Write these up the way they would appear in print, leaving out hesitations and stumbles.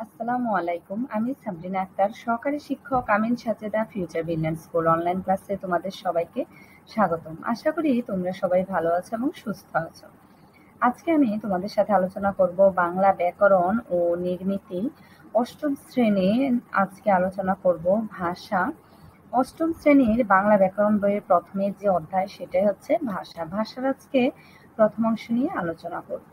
আসসালামু আলাইকুম। আমি সাবরিনা আক্তার, সহকারী শিক্ষক Amin Sajeda future brilliant school online ক্লাসে তোমাদের সবাইকে স্বাগতম। আশা করি তোমরা সবাই ভালো আছো এবং সুস্থ আছো। আজকে আমি তোমাদের সাথে আলোচনা করব বাংলা ব্যাকরণ ও নির্মিতি। অষ্টম শ্রেণী আজকে আলোচনা করব ভাষা। অষ্টম শ্রেণীর বাংলা ব্যাকরণ বইয়ের প্রথমে যে অধ্যায় সেটাই হচ্ছে ভাষা। ভাষার আজকে প্রথম অংশ নিয়ে আলোচনা করব।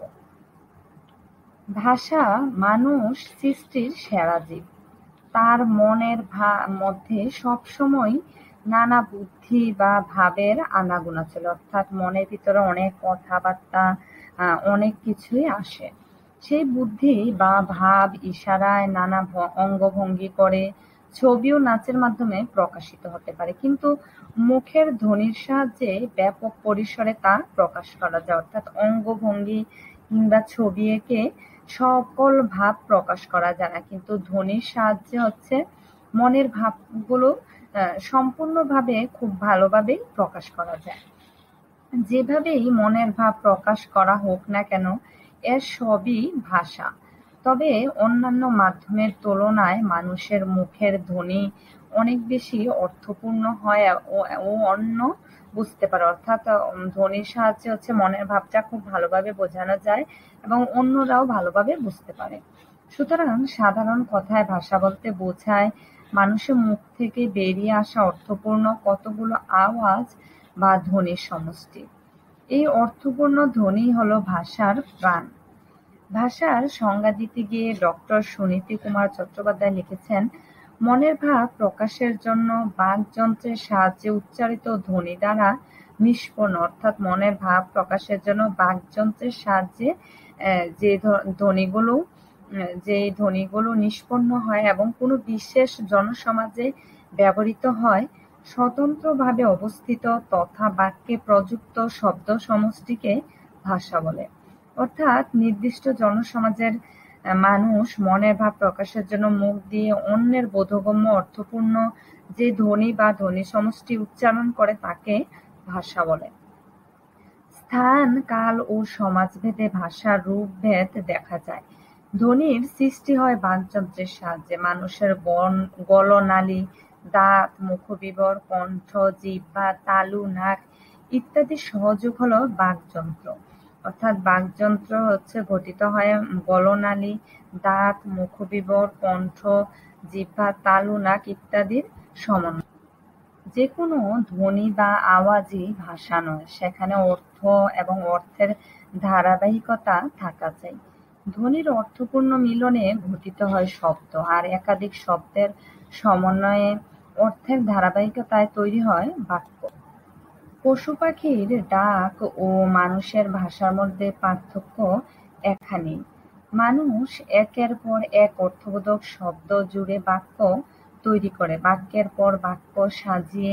ভাষা মানুষ সৃষ্টির সেরা জীব। তার মনের মধ্যে সবসময় নানা বুদ্ধি বা ভাবের আনাগোনা ছিল, অর্থাৎ মনের ভিতরে অনেক কথাবার্তা অনেক কিছুই আসে। সেই বুদ্ধি বা ভাব ইশারায় নানা অঙ্গভঙ্গি করে ছবি ও নাচের মাধ্যমে প্রকাশিত হতে পারে, কিন্তু মুখের ধ্বনির সাহায্যে ব্যাপক পরিসরে তা প্রকাশ করা যায়, অর্থাৎ অঙ্গভঙ্গি কিংবা ছবি এঁকে সকল ভাব প্রকাশ করা যায় না, কিন্তু ধ্বনির সাহায্যে হচ্ছে মনের ভাবগুলো সম্পূর্ণভাবে খুব ভালোভাবেই প্রকাশ করা যায়। যেভাবেই মনের ভাব প্রকাশ করা হোক না কেন, এর সবই ভাষা। তবে অন্যান্য মাধ্যমের তুলনায় মানুষের মুখের ধ্বনি অনেক বেশি অর্থপূর্ণ হয় ও অন্য বুঝতে পারে, অর্থাৎ ধ্বনির সাহায্যে হচ্ছে মনের ভাবটা খুব ভালোভাবে বোঝানো যায় এবং অন্যরাও ভালোভাবে বুঝতে পারে। সুতরাং সাধারণ কথায় ভাষা বলতে বোঝায় মানুষের মুখ থেকে বেরিয়ে আসা অর্থপূর্ণ কতগুলো আওয়াজ বা ধ্বনির সমষ্টি। এই অর্থপূর্ণ ধ্বনি হলো ভাষার প্রাণ। ভাষার সংজ্ঞা দিতে গিয়ে ডক্টর সুনীতি কুমার চট্টোপাধ্যায় লিখেছেন, মনের ভাব প্রকাশের জন্য বাকযন্ত্রের সাহায্যে উচ্চারিত ধ্বনি দ্বারা নিষ্পন্ন, অর্থাৎ মনের ভাব প্রকাশের জন্য বাকযন্ত্রের সাহায্যে যে ধ্বনিগুলো নিষ্পন্ন হয় এবং কোনো বিশেষ জনসমাজে ব্যবহৃত হয়, স্বতন্ত্রভাবে অবস্থিত তথা বাক্যে প্রযুক্ত শব্দ সমষ্টিকে ভাষা বলে। অর্থাৎ নির্দিষ্ট জনসমাজের মানুষ মনের ভাব প্রকাশের জন্য মুখ দিয়ে অন্যের বোধগম্য অর্থপূর্ণ যে ধ্বনি বা ধ্বনি সমষ্টি উচ্চারণ করে তাকে ভাষা বলে। স্থান, কাল ও সমাজভেদে ভাষার রূপভেদ দেখা যায়। ধ্বনির সৃষ্টি হয় বাকযন্ত্রের সাহায্যে। মানুষের গলনালী, দাঁত, মুখবিবর, কণ্ঠ, জিহ্বা, তালু, নাক ইত্যাদির সহযোগ হলো বাকযন্ত্র। অর্থাৎ বাকযন্ত্র হচ্ছে গঠিত হয় গলনালী, দাঁত, মুখবিবর, কণ্ঠ, জিহ্বা, তালু, নাক ইত্যাদির সমন্বয়। যে কোনো ধ্বনি বা আওয়াজই ভাষা নয়, সেখানে অর্থ এবং অর্থের ধারাবাহিকতা থাকা চাই। ধ্বনির অর্থপূর্ণ মিলনে গঠিত হয় শব্দ, আর একাধিক শব্দের সমন্বয়ে অর্থের ধারাবাহিকতায় তৈরি হয় বাক্য। পশু পাখির ডাক ও মানুষের ভাষার মধ্যে পার্থক্য এখানেই। মানুষ একের পর এক অর্থবোধক শব্দ জুড়ে বাক্য তৈরি করে, বাক্যের পর বাক্য সাজিয়ে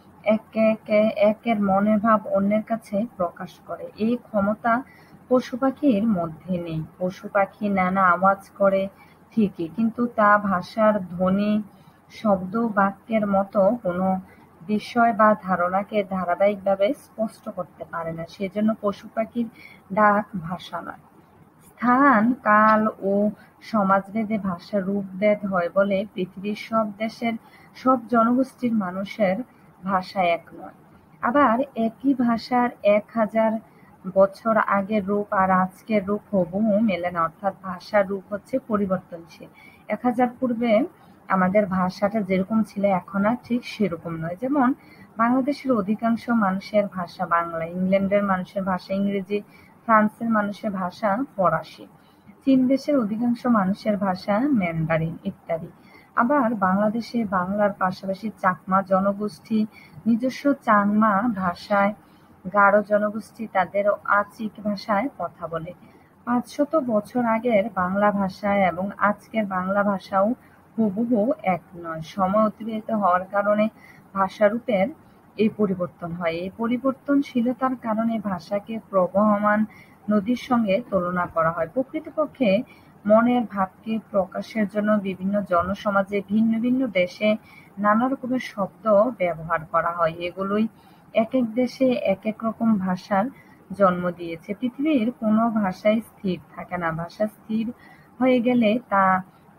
একের মনের ভাব অন্যের কাছে প্রকাশ করে। এই ক্ষমতা পশু পাখির মধ্যে নেই। পশু পাখি নানা আওয়াজ করে ঠিকই, কিন্তু তা ভাষার ধ্বনি, শব্দ, বাক্যের মতো কোনো বিষয় বা ধারণাকে ধারাবাহিকভাবে স্পষ্ট করতে পারে না। সেজন্য পশু পাখির ডাক ভাষা নয়। স্থান, কাল ও সমাজভেদে ভাষার রূপভেদ হয় বলে পৃথিবীর সব দেশের সব জনগোষ্ঠীর মানুষের ভাষা এক নয়। আবার একই ভাষার 1000 বছর আগের রূপ আর আজকের রূপ হুবহু মেলে না, অর্থাৎ ভাষার রূপ হচ্ছে পরিবর্তনশীল। 1000 পূর্বে আমাদের ভাষাটা যেরকম ছিল এখন আর ঠিক সেরকম নয়। যেমন বাংলাদেশের অধিকাংশ মানুষের ভাষা বাংলা, ইংল্যান্ডের মানুষের ভাষা ইংরেজি, ফ্রান্সের মানুষের ভাষা ফরাসি, চীন দেশের অধিকাংশ মানুষের ভাষা ম্যান্ডারিন ইত্যাদি। আবার বাংলাদেশে বাংলার পাশাপাশি চাকমা জনগোষ্ঠী নিজস্ব চাংমা ভাষায়, গারো জনগোষ্ঠী তাদের আচিক ভাষায় কথা বলে। 500 বছর আগের বাংলা ভাষা এবং আজকের বাংলা ভাষাও হুবহু এক নয়। সময় অতিবাহিত হওয়ার কারণে ভাষারূপের এই পরিবর্তন হয়। এই পরিবর্তনশীলতার কারণে ভাষাকে প্রবহমান নদীর সঙ্গে তুলনা করা হয়। প্রকৃতপক্ষে মনের ভাবকে প্রকাশের জন্য বিভিন্ন জনসমাজে ভিন্ন ভিন্ন দেশে নানা রকমের শব্দ ব্যবহার করা হয়। এগুলোই এক এক দেশে এক এক রকম ভাষার জন্ম দিয়েছে। পৃথিবীর কোনো ভাষাই স্থির থাকে না। ভাষা স্থির হয়ে গেলে তা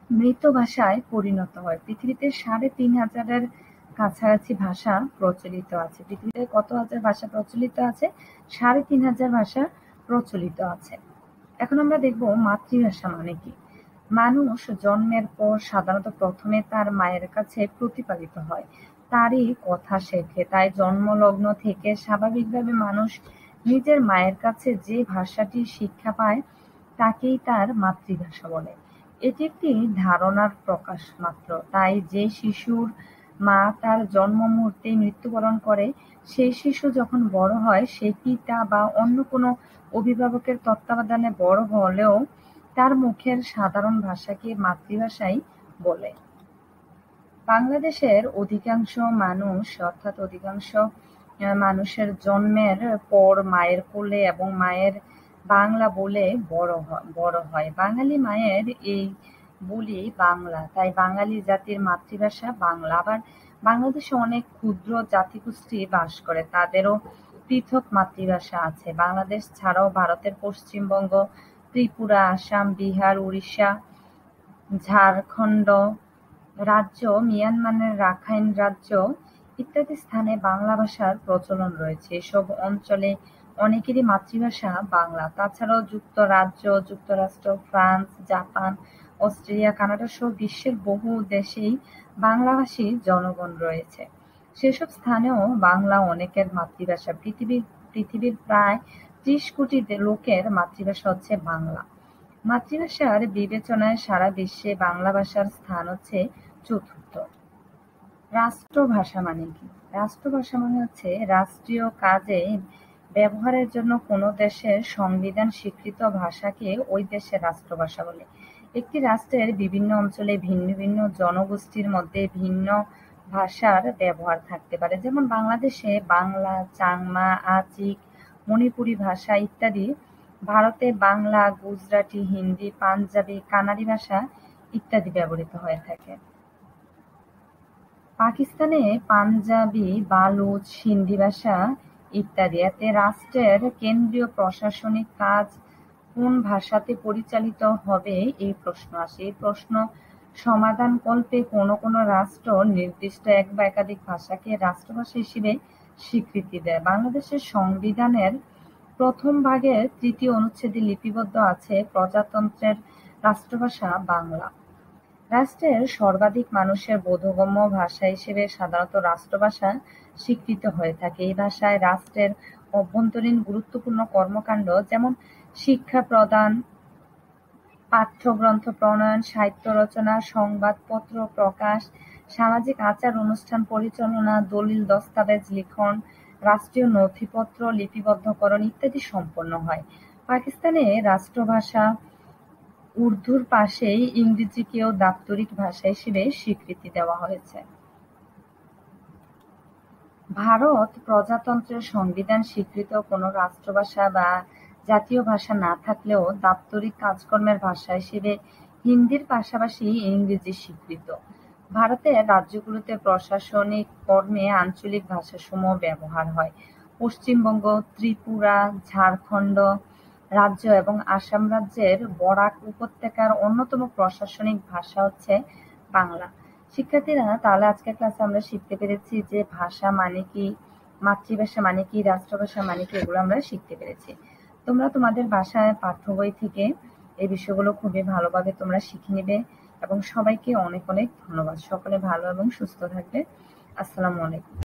মৃত ভাষায় পরিণত হয়। পৃথিবীতে ৩,৫০০-এর কাছাকাছি ভাষা প্রচলিত আছে। পৃথিবীতে কত হাজার ভাষা প্রচলিত আছে? ৩,৫০০ ভাষা প্রচলিত আছে। এখন আমরা দেখব মাতৃভাষা মানে কি। মানুষ জন্মের পর সাধারণত প্রথমে তার মায়ের কাছে প্রতিপালিত হয়, তারই কথা শেখে। তাই জন্মলগ্ন থেকে স্বাভাবিকভাবে মানুষ নিজের মায়ের কাছে যে ভাষাটি শিক্ষা পায় তাকেই তার মাতৃভাষা বলে। এটি একটি ধারণার প্রকাশ মাত্র। তাই যে শিশুর মা তার জন্ম মুহূর্তেই মৃত্যুবরণ করে, সেই শিশু যখন বড় হয় সে পিতা বা অন্য কোনো অভিভাবকের তত্ত্বাবধানে বড় হলেও তার মুখের সাধারণ ভাষাকে মাতৃভাষাই বলে। বাংলাদেশের অধিকাংশ মানুষ অর্থাৎ অধিকাংশ মানুষের জন্মের পর মায়ের কোলে এবং মায়ের বাংলা বলে বড় হয়। বাঙালি মায়ের এই বলি বাংলা, তাই বাঙালি জাতির মাতৃভাষা বাংলা। আবার বাংলাদেশে অনেক ক্ষুদ্র জাতিগোষ্ঠী বাস করে, তাদেরও পৃথক মাতৃভাষা আছে। বাংলাদেশ ছাড়াও ভারতের পশ্চিমবঙ্গ, ত্রিপুরা, আসাম, বিহার, উড়িষ্যা, ঝাড়খণ্ড রাজ্য, মিয়ানমারের রাখাইন রাজ্য ইত্যাদি স্থানে বাংলা ভাষার প্রচলন রয়েছে। এসব অঞ্চলে অনেকেরই মাতৃভাষা বাংলা। তাছাড়াও যুক্তরাজ্য, যুক্তরাষ্ট্র, ফ্রান্স, জাপান, অস্ট্রেলিয়া, কানাডা সহ বিশ্বের বহু দেশেই বাংলাভাষী জনগণ রয়েছে। সেসব স্থানেও বাংলা অনেকের মাতৃভাষা। পৃথিবীর প্রায় ৩০ কোটি লোকের মাতৃভাষা হচ্ছে বাংলা। মাতৃভাষার বিবেচনায় সারা বিশ্বে বাংলা ভাষার স্থান হচ্ছে চতুর্থ। রাষ্ট্রভাষা মানে কি? রাষ্ট্রভাষা মানে হচ্ছে রাষ্ট্রীয় কাজে ব্যবহারের জন্য কোনো দেশের সংবিধান স্বীকৃত ভাষাকে ওই দেশের রাষ্ট্রভাষা বলে। একটি রাষ্ট্রের বিভিন্ন অঞ্চলে ভিন্ন ভিন্ন জনগোষ্ঠীর মধ্যে ভিন্ন ভাষার ব্যবহার থাকতে পারে। যেমন বাংলাদেশে বাংলা, চাংমা, আচিক, মণিপুরি ভাষা ইত্যাদি। ভারতে বাংলা, গুজরাটি, হিন্দি, পাঞ্জাবি, কানাড়ি ভাষা ইত্যাদি ব্যবহৃত হয়ে থাকে। পাকিস্তানে পাঞ্জাবি, বালুচ, সিন্ধি ভাষা ইত্যাদি। এতে রাষ্ট্রের কেন্দ্রীয় প্রশাসনিক কাজ কোন ভাষাতে পরিচালিত হবে এই প্রশ্ন আসে। এই প্রশ্ন সমাধানকল্পে কোনো কোনো রাষ্ট্র নির্দিষ্ট এক বা একাধিক ভাষাকে রাষ্ট্রভাষা হিসেবে স্বীকৃতি দেয়। বাংলাদেশের সংবিধানের প্রথম ভাগের ৩য় অনুচ্ছেদে লিপিবদ্ধ আছে প্রজাতন্ত্রের রাষ্ট্রভাষা বাংলা। রাষ্ট্রের সর্বাধিক মানুষের বোধগম্য ভাষা হিসেবে সাধারণত রাষ্ট্রভাষা স্বীকৃত হয়ে থাকে। এই ভাষায় রাষ্ট্রের অভ্যন্তরীণ গুরুত্বপূর্ণ কর্মকাণ্ড যেমন শিক্ষা প্রদান, পাঠ্যগ্রন্থ প্রণয়ন, সাহিত্য রচনা, সংবাদপত্র প্রকাশ, সামাজিক আচার অনুষ্ঠান পরিচালনা, দলিল দস্তাবেজ লিখন, রাষ্ট্রীয় নথিপত্র লিপিবদ্ধকরণ ইত্যাদি সম্পন্ন হয়। পাকিস্তানে রাষ্ট্রভাষা উর্দুর পাশেই ইংরেজিকেও দাপ্তরিক ভাষা হিসেবে স্বীকৃতি দেওয়া হয়েছে। ভারত প্রজাতন্ত্রের সংবিধান স্বীকৃত কোনো রাষ্ট্রভাষা বা জাতীয় ভাষা না থাকলেও দাপ্তরিক কাজকর্মের ভাষা হিসেবে হিন্দির পাশাপাশি ইংরেজি স্বীকৃত। ভারতের রাজ্যগুলোতে প্রশাসনিক কর্মে আঞ্চলিক ভাষাসমূহ ব্যবহার হয়। পশ্চিমবঙ্গ, ত্রিপুরা, ঝাড়খণ্ড রাজ্য এবং আসাম রাজ্যের বরাক উপত্যকার অন্যতম প্রশাসনিক ভাষা হচ্ছে বাংলা। শিক্ষার্থীরা, তাহলে আজকের ক্লাসে আমরা শিখতে পেরেছি যে ভাষা মানে কি, মাতৃভাষা মানে কি, রাষ্ট্রভাষা মানে কি, এগুলো আমরা শিখতে পেরেছি। তোমরা তোমাদের বাসায় পাঠ্য বই থেকে এই বিষয়গুলো খুবই ভালোভাবে তোমরা শিখে নিবে এবং সবাইকে অনেক অনেক ধন্যবাদ। সকলে ভালো এবং সুস্থ থাকবে। আসসালামু আলাইকুম।